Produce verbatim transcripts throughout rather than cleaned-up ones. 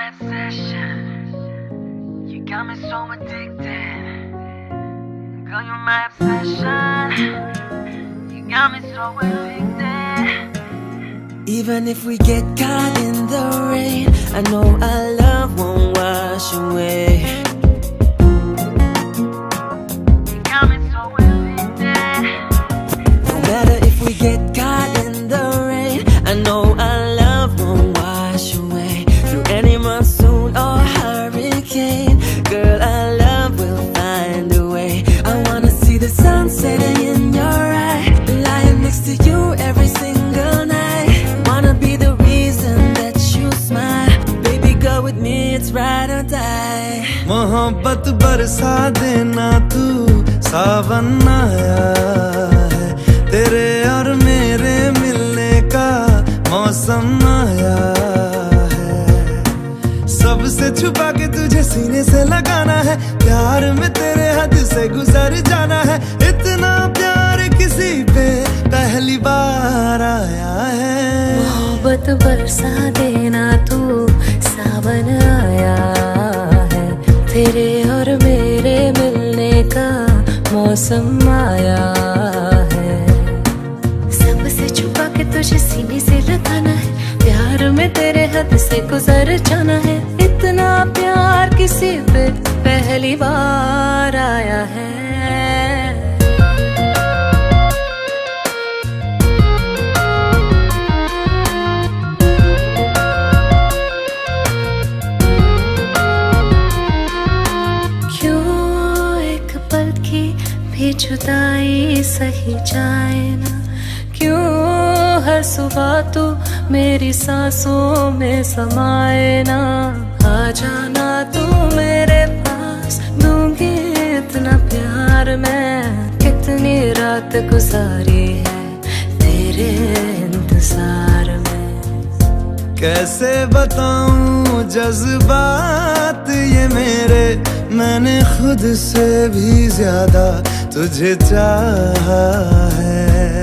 my obsession. You got me so addicted. Girl, you're my obsession. You got me so addicted. Even if we get caught in the rain, I know our love won't wash away. You got me so addicted. No matter if we get caught in the rain, I know our love won't wash away. Through any monsoon or hurricane, girl, our love will find a way. I wanna see the sun setting in your eye, lying next to you every single night. Wanna be the reason that you smile. Baby, go with me, it's ride or die. मोहब्बत बरसा देना तू, सावन आया है। तेरे और मेरे मिलने का मौसम आया है। सबसे छुपा के तुझे सीने से लगाना है। प्यार में तेरे हद से गुजर जाना है। इतना प्यार किसी पे पहली बार आया है। मोहब्बत बरसा देना तू, सावन आया है। तेरे और मेरे मिलने का मौसम आया है। सबसे छुपा के तुझे सीने से लगाना है। प्यार में तेरे हद से गुजर जाना है। इतना प्यार किसी पे पहली बार आया है। भी जुदाई सही जाए ना, क्यों हर सुबह तू मेरी सांसों में समाए ना। आ जाना तू मेरे पास, दूंगी इतना प्यार मैं। कितनी रात गुजारी है तेरे इंतजार में। कैसे बताऊं जज्बात ये मेरे, मैंने खुद से भी ज्यादा तुझे चाहा है।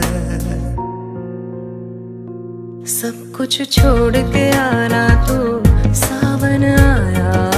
सब कुछ छोड़ के आना तू, सावन आया